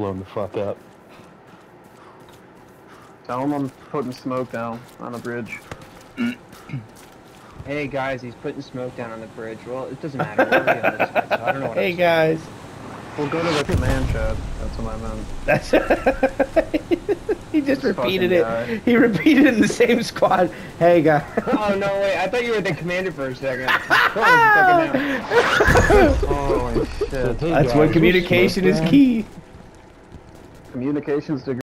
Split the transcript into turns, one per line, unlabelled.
blown the fuck up.
Tell him I'm putting smoke down on the bridge.
Hey guys, he's putting smoke down on the bridge. Well, it doesn't matter. We're already on this side, so I don't know what
Hey
I'm
guys.
We'll go to the command shed. That's what I meant.
That's he just
This
repeated
fucking
it.
guy.
He repeated it in the same squad. Hey guys.
Oh no, wait! I thought you were the commander for a second. Oh,
Holy shit.
Hey,
That's
guys,
when
there's
communication
smoke
is
down.
key.
Communications degree.